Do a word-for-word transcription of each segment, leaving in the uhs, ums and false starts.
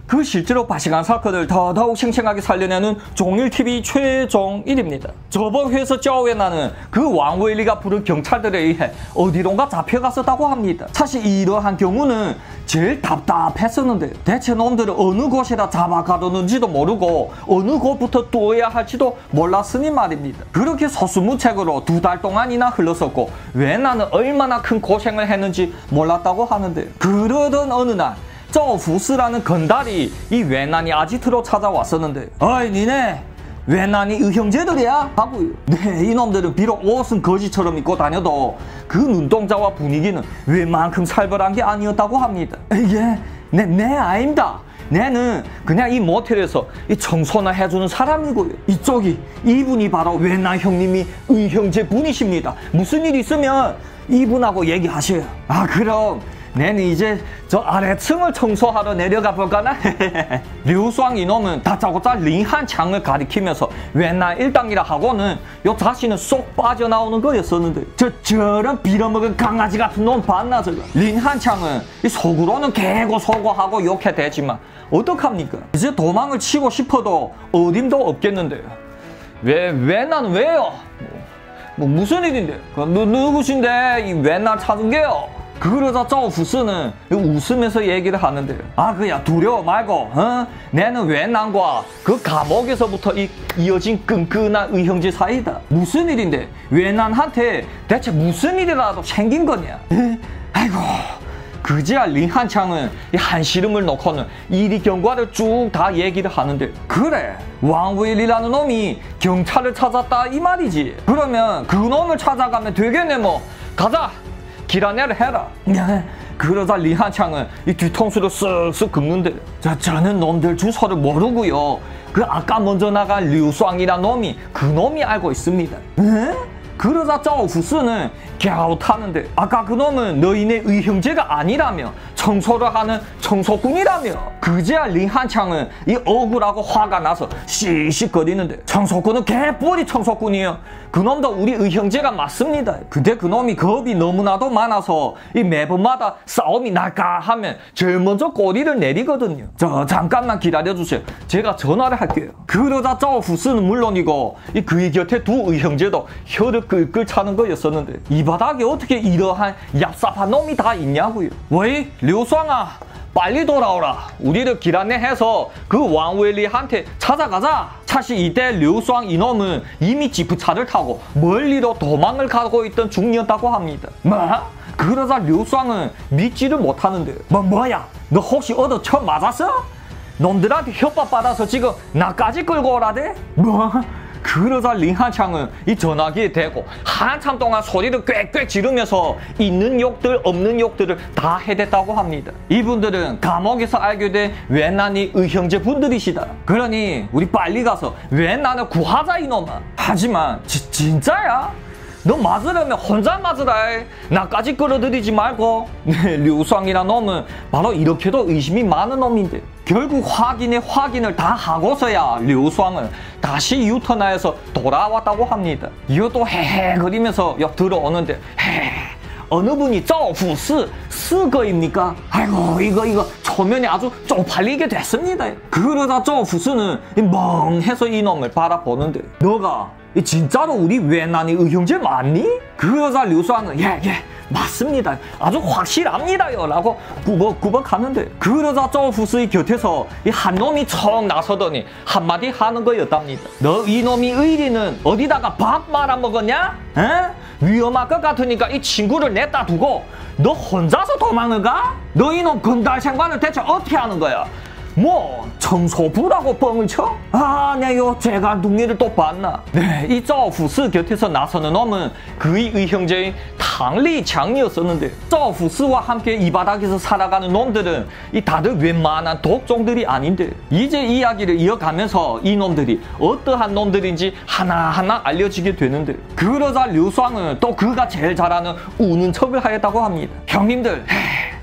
그 실제로 바시간 사건을 더더욱 생생하게 살려내는 종일티비 최종일입니다. 저번 회에서 짜오웨나는 그 왕웨일리가 부른 경찰들에 의해 어디론가 잡혀갔었다고 합니다. 사실 이러한 경우는 제일 답답했었는데요. 대체 놈들을 어느 곳에다 잡아가뒀는지도 모르고 어느 곳부터 뚫어야 할지도 몰랐으니 말입니다. 그렇게 서수무책으로 두 달 동안이나 흘렀었고 왜 나는 얼마나 큰 고생을 했는지 몰랐다고 하는데요. 그러던 어느 날 저푸스라는 건달이 이 외난이 아지트로 찾아왔었는데, 어이 니네 외난이 의형제들이야? 하고요. 네, 이놈들은 비록 옷은 거지처럼 입고 다녀도 그 눈동자와 분위기는 웬만큼 살벌한 게 아니었다고 합니다. 예, 네, 네 아닙니다. 내는 그냥 이 모텔에서 이 청소나 해주는 사람이고요. 이쪽이 이분이 바로 외난 형님이 의형제 분이십니다. 무슨 일 있으면 이분하고 얘기하셔요. 아 그럼 내는 이제 저 아래층을 청소하러 내려가 볼까나? 류수왕 이놈은 다짜고짜 링한창을 가리키면서 웬날 일당이라 하고는 요 자신은 쏙 빠져나오는 거였었는데, 저 저런 빌어먹은 강아지 같은 놈 봤나 저거. 링한창은 속으로는 개고소고하고 욕해대지만 어떡합니까? 이제 도망을 치고 싶어도 어림도 없겠는데요. 왜, 왜 나는 왜요? 뭐, 뭐 무슨 일인데? 그 누, 누구신데 이 웬날 찾은 게요? 그러자 저푸스는 웃으면서 얘기를 하는데요. 아 그야 두려워 말고 어? 내는 외난과 그 감옥에서부터 이, 이어진 끈끈한 의형제 사이다. 무슨 일인데 외난한테 대체 무슨 일이라도 생긴 거냐? 에? 아이고 그제야 링한창은 한시름을 놓고는 이리 경과를 쭉 다 얘기를 하는데, 그래 왕웨일이라는 놈이 경찰을 찾았다 이 말이지. 그러면 그 놈을 찾아가면 되겠네. 뭐 가자 길 안내를 해라. 그러자 리한창은 이 뒤통수를 쓱쓱 긁는데, 자, 저는 놈들 주소를 모르고요. 그 아까 먼저 나간 류수왕이란 놈이 그 놈이 알고 있습니다. 에? 그러자 저푸스는 갸웃하는데, 아까 그 놈은 너희네 의형제가 아니라며 청소를 하는 청소꾼이라며. 그제야 리한창은 이 억울하고 화가 나서 씩씩거리는데, 청소꾼은 개뿔이 청소꾼이에요. 그놈도 우리 의형제가 맞습니다. 근데 그놈이 겁이 너무나도 많아서 이 매번마다 싸움이 날까 하면 제일 먼저 꼬리를 내리거든요. 저 잠깐만 기다려주세요. 제가 전화를 할게요. 그러자 저푸스는 물론이고 이 그의 곁에 두 의형제도 혀를 끌끌 차는 거였었는데, 이 바닥에 어떻게 이러한 얍삽한 놈이 다 있냐고요. 왜? 류수왕아 빨리 돌아오라. 우리를 길 안내해서 그 왕웨일리한테 찾아가자. 사실 이때 류수왕 이놈은 이미 지프차를 타고 멀리로 도망을 가고 있던 중이었다고 합니다. 뭐? 그러자 류수왕은 믿지를 못하는데, 뭐 뭐야? 너 혹시 얻어 처음 맞았어? 놈들한테 협박받아서 지금 나까지 끌고 오라대? 뭐? 그러자 링한창은 이 전화기에 대고 한참 동안 소리를 꽥꽥 지르면서 있는 욕들 없는 욕들을 다 해댔다고 합니다. 이분들은 감옥에서 알게 된 외난이 의형제 분들이시다. 그러니 우리 빨리 가서 외난을 구하자 이놈아. 하지만 지, 진짜야? 너 맞으려면 혼자 맞으라. 나까지 끌어들이지 말고. 네, 류수왕이란 놈은 바로 이렇게도 의심이 많은 놈인데, 결국 확인에 확인을 다 하고서야 류수왕은 다시 유턴하여서 돌아왔다고 합니다. 이것도 헤헤거리면서 옆 들어오는데, 헤 어느 분이 저푸스 스거입니까? 아이고 이거 이거 초면이 아주 쪽팔리게 됐습니다. 그러다 저푸스는 멍해서 이놈을 바라보는데, 너가 진짜로 우리 외난이 의형제 맞니? 그 여자 류수왕은 예예 예, 맞습니다. 아주 확실합니다요 라고 꾸벅꾸벅 하는데, 그러자 저푸스의 곁에서 이 한 놈이 척 나서더니 한마디 하는 거였답니다. 너 이놈이 의리는 어디다가 밥 말아먹었냐? 에? 위험할 것 같으니까 이 친구를 냈다 두고 너 혼자서 도망을 가? 너 이놈 건달 생관을 대체 어떻게 하는 거야? 뭐 청소부라고 뻥을 쳐? 아, 네요 제가 둥이를 또 봤나? 네, 이 저푸스 곁에서 나서는 놈은 그의 의형제인 탕리장이었었는데, 저푸스와 함께 이 바닥에서 살아가는 놈들은 이 다들 웬만한 독종들이 아닌데, 이제 이야기를 이어가면서 이 놈들이 어떠한 놈들인지 하나하나 알려지게 되는데, 그러자 류수왕은 또 그가 제일 잘하는 우는 척을 하였다고 합니다. 형님들,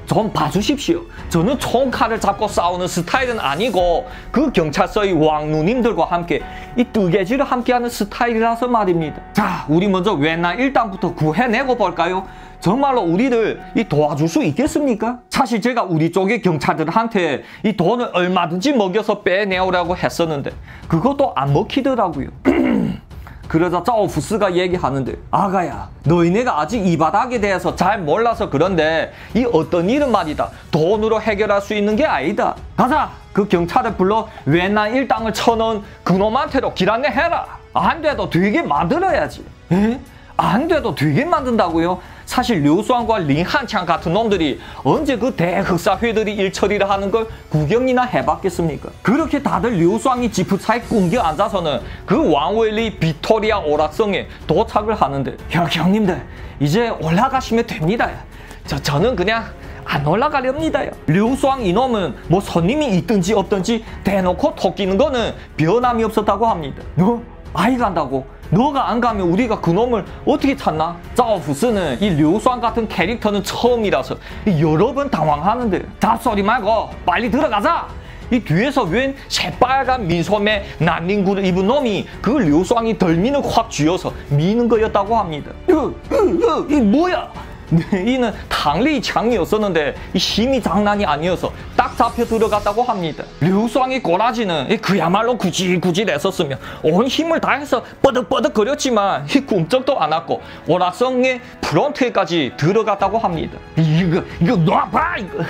좀 봐주십시오. 저는 총칼을 잡고 싸우는 스타일은 아니고 그 경찰서의 왕누님들과 함께 이 뜨개질을 함께하는 스타일이라서 말입니다. 자, 우리 먼저 웬나 일당부터 구해내고 볼까요? 정말로 우리를 이 도와줄 수 있겠습니까? 사실 제가 우리 쪽의 경찰들한테 이 돈을 얼마든지 먹여서 빼내오라고 했었는데 그것도 안 먹히더라고요. 그러자 짜오푸스가 얘기하는데, 아가야, 너희네가 아직 이 바닥에 대해서 잘 몰라서 그런데 이 어떤 일은 말이다, 돈으로 해결할 수 있는 게 아니다. 가자! 그 경찰을 불러 웬나 일당을 쳐넣은 그놈한테로 길 안내해라. 안 돼도 되게 만들어야지. 에? 안 돼도 되게 만든다고요? 사실 류수왕과 링한창 같은 놈들이 언제 그 대흑사회들이 일처리를 하는 걸 구경이나 해봤겠습니까? 그렇게 다들 류수왕이 지프차에 꿍겨 앉아서는 그 왕웨일리 비토리아 오락성에 도착을 하는데, 형, 형님들 이제 올라가시면 됩니다. 저, 저는 그냥 안 올라가렵니다요. 류수왕 이놈은 뭐 손님이 있든지 없든지 대놓고 토끼는 거는 변함이 없었다고 합니다. 너? 아이 간다고? 너가 안 가면 우리가 그놈을 어떻게 찾나? 짜오푸스는 이 류수왕 같은 캐릭터는 처음이라서 여러 번 당황하는데, 잡소리 말고 빨리 들어가자! 이 뒤에서 웬 새빨간 민소매 난닝구를 입은 놈이 그 류수왕이 덜미는 확 쥐어서 미는 거였다고 합니다. 이거, 이거, 이거 뭐야? 네, 이는 탕리 창이었었는데 이 힘이 장난이 아니어서 딱 잡혀 들어갔다고 합니다. 류수왕의 꼬라지는 그야말로 구질구질했었으며 온 힘을 다해서 뻐득뻐득거렸지만 이 꿈쩍도 안 왔고 오락성의 프론트에까지 들어갔다고 합니다. 이거 이거 놔봐 이거.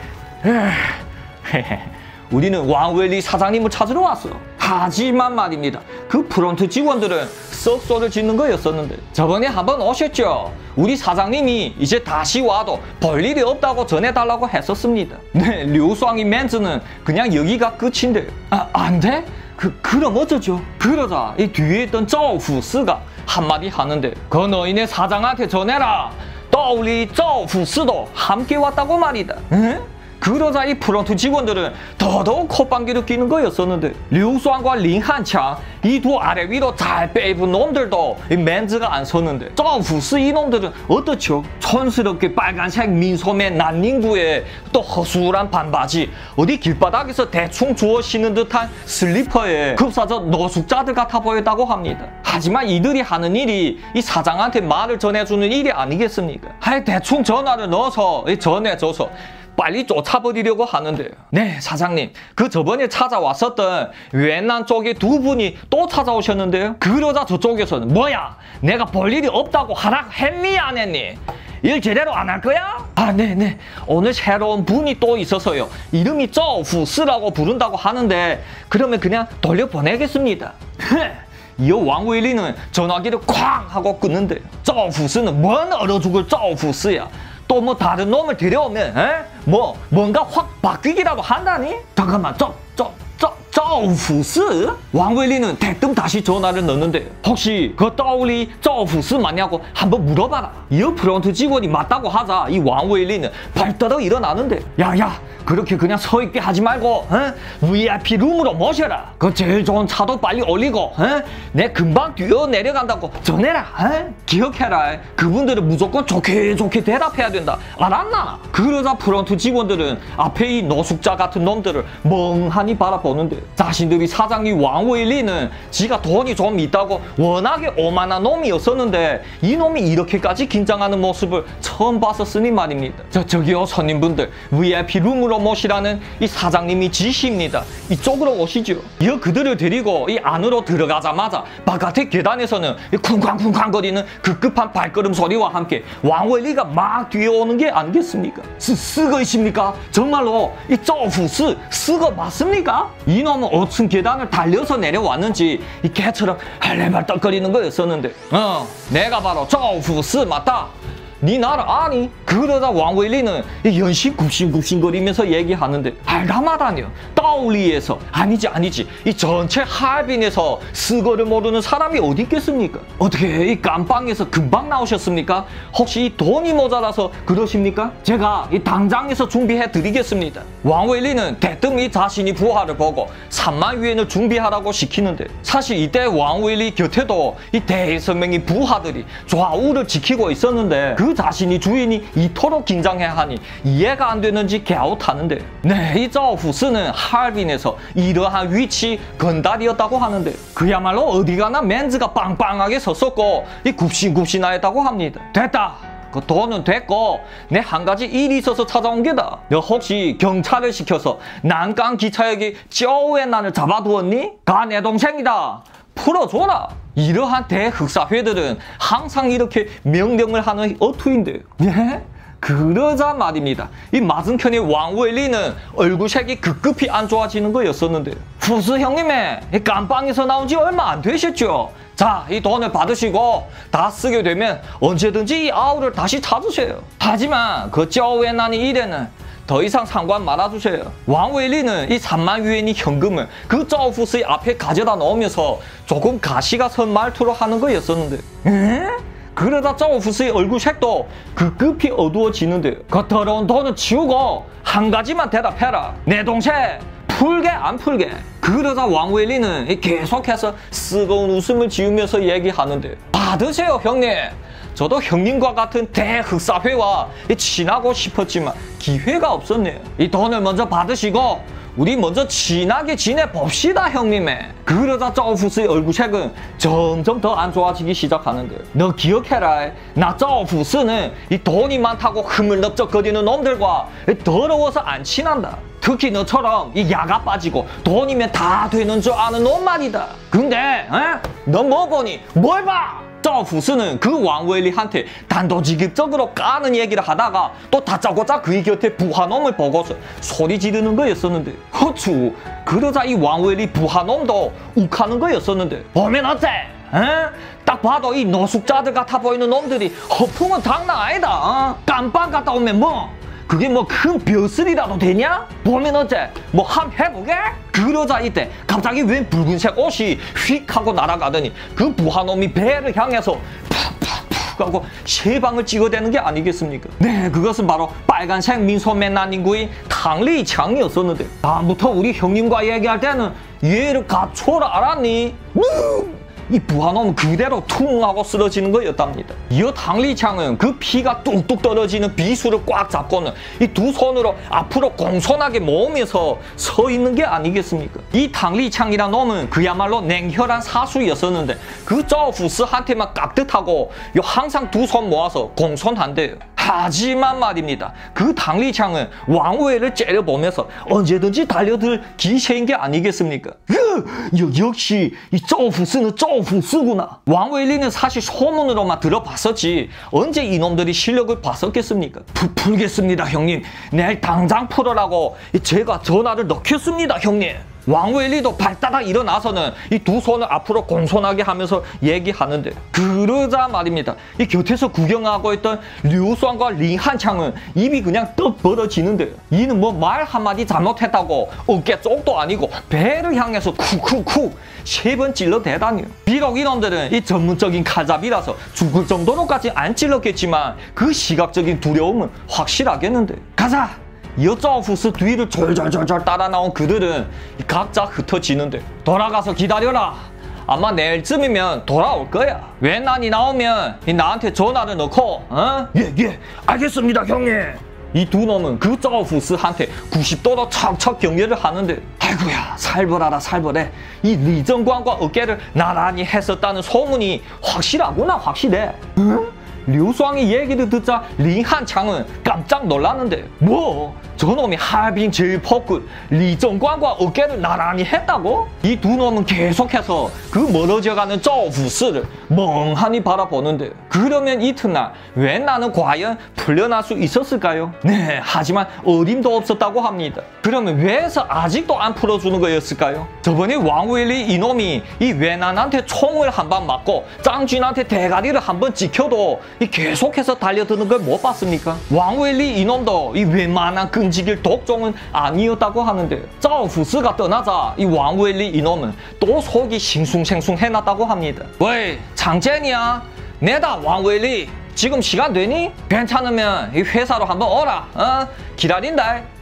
우리는 왕웰리 사장님을 찾으러 왔어. 하지만 말입니다, 그 프론트 직원들은 썩소를 짓는 거였었는데, 저번에 한번 오셨죠? 우리 사장님이 이제 다시 와도 볼 일이 없다고 전해달라고 했었습니다. 네, 류수왕이 멘트는 그냥 여기가 끝인데요. 아, 안 돼? 그, 그럼 어쩌죠? 그러자 이 뒤에 있던 짜오푸스가 한마디 하는데, 그 너희네 사장한테 전해라. 떠올리 짜오푸스도 함께 왔다고 말이다. 응? 그러자 이 프론트 직원들은 더더욱 콧방귀를 뀌는 거였었는데, 류수왕과 링한창 이 두 아래 위로 잘 빼입은 놈들도 이 멘즈가 안 섰는데, 짜오푸스 이놈들은 어떻죠? 촌스럽게 빨간색 민소매 난닝구에 또 허술한 반바지, 어디 길바닥에서 대충 주워 신은 듯한 슬리퍼에 급사저 노숙자들 같아 보였다고 합니다. 하지만 이들이 하는 일이 이 사장한테 말을 전해주는 일이 아니겠습니까? 하여 대충 전화를 넣어서 전해줘서 빨리 쫓아버리려고 하는데요. 네, 사장님, 그 저번에 찾아왔었던 웬난 쪽에 두 분이 또 찾아오셨는데요. 그러자 저쪽에서는, 뭐야, 내가 볼 일이 없다고 하라 했니 안 했니? 일 제대로 안 할 거야? 아, 네네, 오늘 새로운 분이 또 있어서요, 이름이 짜오푸스라고 부른다고 하는데 그러면 그냥 돌려보내겠습니다. 이 왕웨일리는 전화기를 쾅 하고 끊는데요. 짜오푸스는 뭔 얼어 죽을 짜오푸스야. 또 뭐 다른 놈을 데려오면 에? 뭐 뭔가 확 바뀌기라도 한다니? 잠깐만, 저, 저, 저, 짜오푸스? 왕웨일리는 대뜸 다시 전화를 넣는데, 혹시 그 떠올리 짜오푸스 맞냐고 한번 물어봐라. 이 프론트 직원이 맞다고 하자 이 왕웨일리는 발떠러 일어나는데, 야야, 그렇게 그냥 서있게 하지 말고 에? 브이아이피 룸으로 모셔라. 그 제일 좋은 차도 빨리 올리고 에? 내 금방 뛰어 내려간다고 전해라. 에? 기억해라. 그분들은 무조건 좋게 좋게 대답해야 된다. 알았나? 그러자 프론트 직원들은 앞에 이 노숙자 같은 놈들을 멍하니 바라보는데, 자신들이 사장이 왕웨일리는 지가 돈이 좀 있다고 워낙에 오만한 놈이었었는데 이 놈이 이렇게까지 긴장하는 모습을 처음 봤었으니 말입니다. 저, 저기요 손님분들, 브이아이피 룸으로 모시라는 이 사장님이 지시입니다. 이쪽으로 오시죠. 이어 그들을 데리고 이 안으로 들어가자마자 바깥의 계단에서는 쿵쾅쿵쾅 거리는 급급한 발걸음 소리와 함께 왕웨일리가 막 뛰어오는 게 아니겠습니까? 스, 스거이십니까? 정말로 이 짜오푸스 스거 맞습니까? 이놈은 오 층 계단을 달려서 내려왔는지 이 개처럼 할레발떡거리는 거였었는데, 어, 내가 바로 짜오푸스 맞다. 니 나를 아니? 그러다 왕웨일리는 연신 굽신굽신거리면서 얘기하는데, 알다마다뇨, 떠올리에서 아니지 아니지 이 전체 하얼빈에서 스거를 모르는 사람이 어디 있겠습니까? 어떻게 이 깜빵에서 금방 나오셨습니까? 혹시 이 돈이 모자라서 그러십니까? 제가 이 당장에서 준비해 드리겠습니다. 왕웨일리는 대뜸 이 자신이 부하를 보고 삼만 위엔을 준비하라고 시키는데, 사실 이때 왕웨일리 곁에도 이 대선명이 부하들이 좌우를 지키고 있었는데, 그 그 자신이 주인이 이토록 긴장해하니 이해가 안 되는지 갸웃하는데, 네, 이 짜오후스는 하얼빈에서 이러한 위치 건달이었다고 하는데, 그야말로 어디 가나 멘즈가 빵빵하게 섰었고 이 굽신굽신하였다고 합니다. 됐다. 그 돈은 됐고 내 한 가지 일이 있어서 찾아온 게다. 너 혹시 경찰을 시켜서 난강 기차역에 쪼우엔난을 잡아두었니? 가 내 동생이다. 풀어줘라. 이러한 대흑사회들은 항상 이렇게 명령을 하는 어투인데, 예? 그러자 말입니다. 이 맞은편의 왕웰리는 얼굴색이 급급히 안 좋아지는 거였었는데, 후스 형님의 이 깜빵에서 나온 지 얼마 안 되셨죠? 자, 이 돈을 받으시고 다 쓰게 되면 언제든지 이 아우를 다시 찾으세요. 하지만 그 쪼우엔난이 일에는 더 이상 상관 말아주세요. 왕웰리는 이 삼만 위엔이 현금을 그 짜오후스의 앞에 가져다 놓으면서 조금 가시가 선 말투로 하는 거였었는데, 에? 그러다 짜오후스의 얼굴색도 급급히 어두워지는데, 그 더러운 돈은 치우고 한 가지만 대답해라. 내 동생 풀게 안 풀게. 그러다 왕웰리는 계속해서 쓰거운 웃음을 지으면서 얘기하는데, 받으세요 형님. 저도 형님과 같은 대흑사회와 친하고 싶었지만 기회가 없었네요. 이 돈을 먼저 받으시고 우리 먼저 친하게 지내봅시다 형님의. 그러자 짜오후스의 얼굴색은 점점 더 안 좋아지기 시작하는데, 너 기억해라. 나 짜오후스는 이 돈이 많다고 흐물넓적거리는 놈들과 더러워서 안 친한다. 특히 너처럼 이 야가 빠지고 돈이면 다 되는 줄 아는 놈 말이다. 근데 너 뭐 보니 뭘 봐? 짜오후스는 그 왕웰리한테 단도직입적으로 까는 얘기를 하다가 또 다짜고짜 그의 곁에 부하놈을 보고서 소리 지르는 거였었는데, 허추. 그러자 이 왕웰리 부하놈도 욱하는 거였었는데, 보면 어째? 에? 딱 봐도 이 노숙자들 같아 보이는 놈들이 허풍은 장난 아니다. 어? 깜빵 갔다 오면 뭐 그게 뭐 큰 벼슬이라도 되냐? 보면 어째? 뭐 함 해보게? 그러자 이때 갑자기 웬 붉은색 옷이 휙 하고 날아가더니 그 부하놈이 배를 향해서 푹푹푹 하고 세 방을 찍어대는 게 아니겠습니까? 네, 그것은 바로 빨간색 민소맨난닝구인 탕리창이었었는데, 다음부터 우리 형님과 얘기할 때는 얘를 갖춰라, 알았니? 이 부하놈은 그대로 퉁 하고 쓰러지는 거였답니다. 이어 탕리창은 그 피가 뚝뚝 떨어지는 비수를 꽉 잡고는 이 두 손으로 앞으로 공손하게 모으면서 서 있는 게 아니겠습니까? 이 탕리창이란 놈은 그야말로 냉혈한 사수였었는데, 그 짜오후스한테만 깍듯하고 항상 두 손 모아서 공손한데요. 하지만 말입니다. 그 탕리창은 왕후회를 째려보면서 언제든지 달려들 기세인 게 아니겠습니까? 여, 역시 이 짜오후스는 짜오후스구나. 왕웰리는 사실 소문으로만 들어봤었지 언제 이놈들이 실력을 봤었겠습니까? 푸, 풀겠습니다 형님. 내일 당장 풀어라고 제가 전화를 넣겠습니다 형님. 왕웰리도 발따닥 일어나서는 이 두 손을 앞으로 공손하게 하면서 얘기하는데, 그러자 말입니다. 이 곁에서 구경하고 있던 류수왕과 링한창은 입이 그냥 떡 벌어지는데, 이는 뭐 말 한마디 잘못했다고 어깨 쪽도 아니고 배를 향해서 쿡쿡쿡 세 번 찔러대다니요. 비록 이놈들은 이 전문적인 칼잡이라서 죽을 정도로까지 안 찔렀겠지만 그 시각적인 두려움은 확실하겠는데, 가자! 이어 짜오후스 뒤를 졸졸졸졸 따라 나온 그들은 각자 흩어지는데, 돌아가서 기다려라. 아마 내일쯤이면 돌아올 거야. 웬난이 나오면 나한테 전화를 넣고, 어? 예, 예, 알겠습니다, 형님. 이 두 놈은 그 짜오후스한테 구십 도로 척척 경계를 하는데, 아이고야, 살벌하라 살벌해. 이 리정광과 어깨를 나란히 했었다는 소문이 확실하구나, 확실해. 응? 류수왕이 얘기를 듣자 링한창은 깜짝 놀랐는데, 뭐? 저놈이 하얼빈 제일 폭군 리정광과 어깨를 나란히 했다고? 이 두 놈은 계속해서 그 멀어져가는 짜오후스를 멍하니 바라보는데, 그러면 이튿날 왜 나는 과연 풀려날 수 있었을까요? 네, 하지만 어림도 없었다고 합니다. 그러면 왜서 아직도 안 풀어주는 거였을까요? 저번에 왕웰리 이놈이 이 웬난한테 총을 한 방 맞고 짱쥐한테 대가리를 한 번 찍혀도 이 계속해서 달려드는 걸 못 봤습니까? 왕웰리 이놈도 이 웬만한 끈질길 독종은 아니었다고 하는데, 짜오후스가 떠나자 이 왕웰리 이놈은 또 속이 싱숭생숭 해놨다고 합니다. 왜 장첸이야? 내다 왕웰리 지금 시간 되니? 괜찮으면 이 회사로 한번 오라. 어? 기다린다.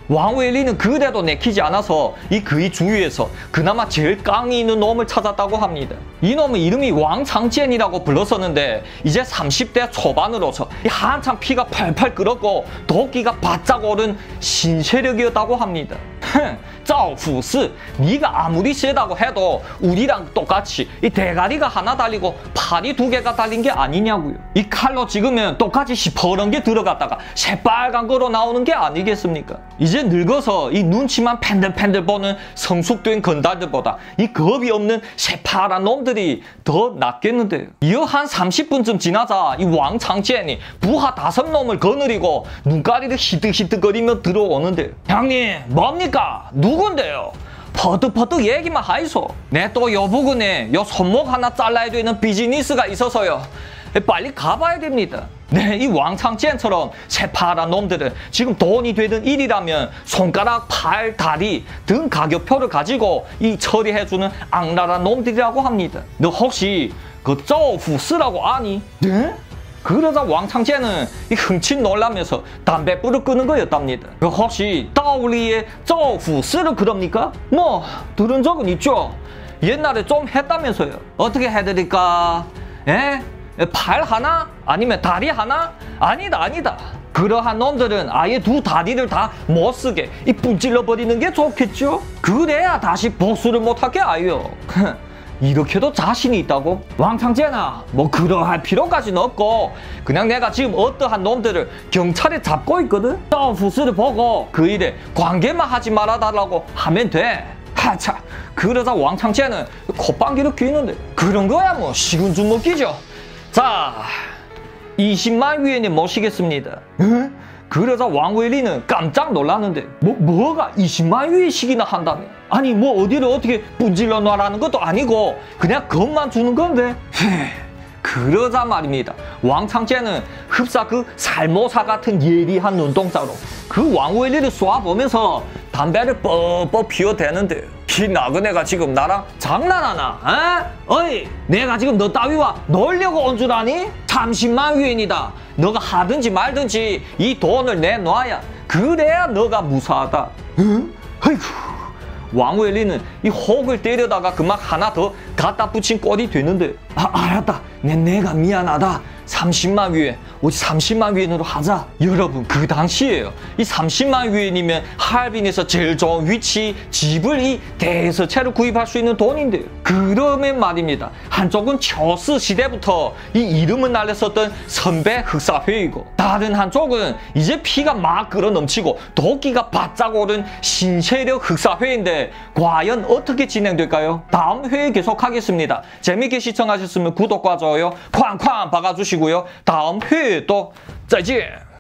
왕웨일리는 그래도 내키지 않아서 이 그의 주위에서 그나마 제일 깡이 있는 놈을 찾았다고 합니다. 이 놈은 이름이 왕창젠이라고 불렀었는데 이제 삼십 대 초반으로서 한참 피가 팔팔 끓었고 도끼가 바짝 오른 신세력이었다고 합니다. 짜오푸스, 네가 아무리 세다고 해도 우리랑 똑같이 이 대가리가 하나 달리고 팔이 두 개가 달린 게 아니냐고요. 이 칼로 찍으면 똑같이 시퍼런 게 들어갔다가 새빨간 거로 나오는 게 아니겠습니까? 이제 늙어서 이 눈치만 팬들팬들 보는 성숙된 건달들보다 이 겁이 없는 새파란 놈들이 더 낫겠는데요. 이어 한 삼십 분쯤 지나자 이 왕창젠이 부하 다섯 놈을 거느리고 눈가리를 히득히득거리며 들어오는데요. 형님, 뭡니까? 누군데요? 퍼뜩퍼뜩 얘기만 하이소. 내 또 요 부근에 요 손목 하나 잘라야 되는 비즈니스가 있어서요. 빨리 가봐야 됩니다. 네, 이 왕창젠처럼 새파란 놈들은 지금 돈이 되는 일이라면 손가락, 팔, 다리 등 가격표를 가지고 이 처리해주는 악랄한 놈들이라고 합니다. 너 혹시 그 쪼푸스라고 아니? 네? 그러자 왕창젠은 이 흥칫 놀라면서 담배불을 끄는 거였답니다. 그 혹시 다오리의 쪼푸스를 그럽니까? 뭐 들은 적은 있죠. 옛날에 좀 했다면서요. 어떻게 해드릴까? 에? 팔 하나? 아니면 다리 하나? 아니다 아니다. 그러한 놈들은 아예 두 다리를 다 못쓰게 이 분질러 버리는 게 좋겠죠? 그래야 다시 복수를 못하게 아요. 이렇게도 자신이 있다고? 왕창젠아, 뭐 그러할 필요까지는 없고 그냥 내가 지금 어떠한 놈들을 경찰에 잡고 있거든? 쪼푸스를 보고 그 일에 관계만 하지 말아달라고 하면 돼. 하차, 그러자 왕창젠은 콧방귀를 뀌는데 그런 거야 뭐 식은 죽 먹기죠. 자, 이십만 위엔이 모시겠습니다. 에? 그러자 왕웨일리는 깜짝 놀랐는데 뭐, 뭐가 이십만 위엔씩이나 한다며? 아니 뭐 어디를 어떻게 분질러 놔라는 것도 아니고 그냥 겁만 주는 건데. 헤, 그러자 말입니다. 왕창젠은 흡사 그 살모사 같은 예리한 눈동자로 그 왕웨일리를 쏘아보면서 담배를 뻑뻑 피워대는데 이 나그네가 지금 나랑 장난하나? 에? 어이, 내가 지금 너 따위와 놀려고 온 줄 아니? 삼십만 위엔이다. 너가 하든지 말든지 이 돈을 내놔야 그래야 너가 무사하다. 응? 아이고. 왕웨일리는 이 혹을 때려다가 그만 하나 더 갖다 붙인 꼴이 되는데 아, 알았다. 내, 내가 미안하다. 삼십만 위엔, 우리 삼십만 위엔으로 하자. 여러분, 그 당시에요. 이 삼십만 위엔이면 하얼빈에서 제일 좋은 위치, 집을 이 대여섯 채로 구입할 수 있는 돈인데요. 그러면 말입니다. 한쪽은 초스 시대부터 이 이름을 날렸었던 선배 흑사회이고 다른 한쪽은 이제 피가 막 끓어 넘치고 도끼가 바짝 오른 신세력 흑사회인데 과연 어떻게 진행될까요? 다음 회에 계속하겠습니다. 재밌게 시청하셨으면 구독과 좋아요 쾅쾅 박아주시고요. 다음 회에 또 짜见